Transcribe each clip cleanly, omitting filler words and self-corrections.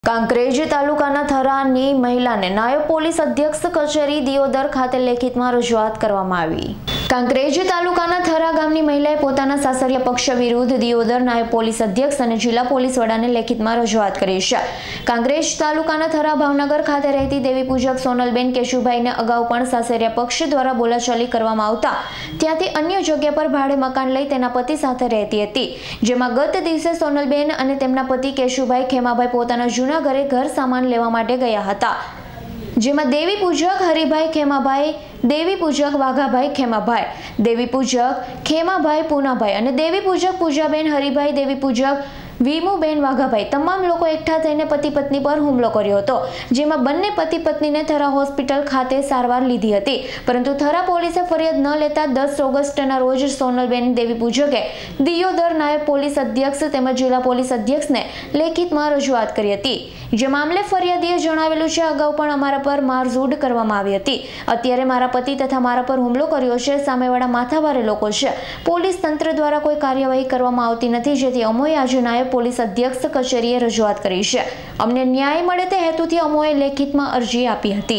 કાંકરેજ તાલુકાના થરાની મહિલાને નાયબ પોલીસ અધ્યક્ષ કચેરી દિયોદર ખાતે લેખિતમાં રજૂઆત કરવામાં આવી। કાંકરેજ તાલુકાના થરા ગામની મહિલાએ પોતાના સાસરિયા પક્ષ વિરુદ્ધ દિયોદર નાયબ પોલીસ અધ્યક્ષ અને જિલ્લા પોલીસ વડાને લેખિતમાં રજૂઆત કરી છે। કાંકરેજ તાલુકાના થરા ભાવનગર ખાતે રહેતી દેવી પૂજક સોનલબેન કેશુભાઈને અગાઉ પણ સાસરિયા પક્ષ દ્વારા બોલાચાલી કરવામાં આવતા ત્યાંથી અન્ય જગ્યા પર ભાડે મકાન લઈ તેના પતિ સાથે રહેતી હતી, જેમાં ગત દિવસે સોનલબેન અને તેમના પતિ કેશુભાઈ ખેમાભાઈ પોતાના જૂના ઘરે ઘર સામાન લેવા માટે ગયા હતા, જેમાં દેવી પૂજક હરિભાઈ ખેમાભાઈ, દેવી પૂજક વાઘાભાઈ ખેમાભાઈ, દેવી પૂજક ખેમાભાઈ પૂનાભાઈ અને દેવી પૂજક પૂજાબેન હરિભાઈ, દેવી પૂજક વીમુબેન વાઘાભાઈ તમામ લોકો એકઠા થઈને પતિ પત્ની પર હુમલો કર્યો હતો, જેમાં બંને પતિ પત્નીને થરા હોસ્પિટલ ખાતે સારવાર લીધી હતી, પરંતુ થરા પોલીસે ફરિયાદ ન લેતા 10 ઓગસ્ટના રોજ સોનલબેન દેવી પૂજકે દિયોદર નાયબ પોલીસ અધ્યક્ષ તેમજ જિલ્લા પોલીસ અધ્યક્ષને લેખિતમાં રજૂઆત કરી હતી, જે મામલે ફરિયાદીએ જણાવેલું છે અગાઉ પણ અમારા પર મારઝૂડ કરવામાં આવી હતી, અત્યારે મારા પતિ તથા મારા પર હુમલો કર્યો છે, સામેવાળા માથાભારે લોકો છે, પોલીસ તંત્ર દ્વારા કોઈ કાર્યવાહી કરવામાં આવતી નથી, જેથી અમોએ આજે નાયબ પોલીસ અધ્યક્ષ કચેરીએ રજૂઆત કરી છે। અમને ન્યાય મળે તે હેતુથી અમોએ લેખિતમાં અરજી આપી હતી।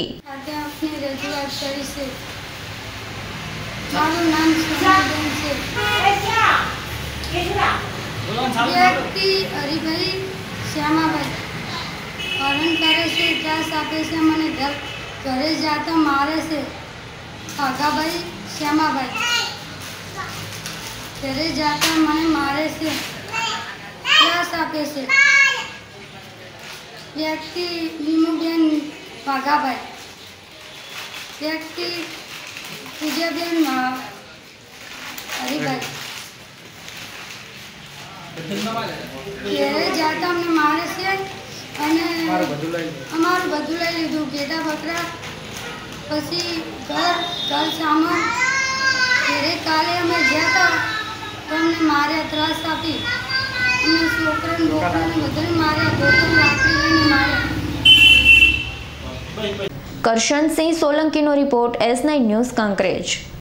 મારું નામ સોનલબેન છે। વ્યક્તિ હરિભાઈ શ્યામાભાઈ હરણ કરે છે, ત્રાસ આપે છે, મને ઘરે જાતા મારે છે। કાકાભાઈ શ્યામાભાઈ ઘરે જાતા મને મારે છે, ત્રાસ આપે છે। વ્યક્તિ લીમુબેન વાઘાભાઈ, વ્યક્તિ પૂજાબેન હરિભાઈ ઘરે જાતા અમને મારે છે અને અમારું બધું લઈ લીધું, ઘેટા બકરા, પછી ઘર સામાન। ઘરે કાલે અમે ગયા હતા તો અમને માર્યા, ત્રાસ આપી, અમને છોકરાને બોકરાને બધાને માર્યા, બોકર લાકડી લઈને માર્યા। કરશનસિંહ સોલંકીનો રિપોર્ટ S9 ન્યૂઝ કાંકરેજ।